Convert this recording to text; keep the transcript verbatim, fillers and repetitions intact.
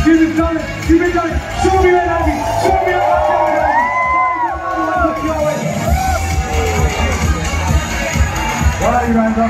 You've been done it. You've been done it. Show me your energy. Show me your energy. Party round up.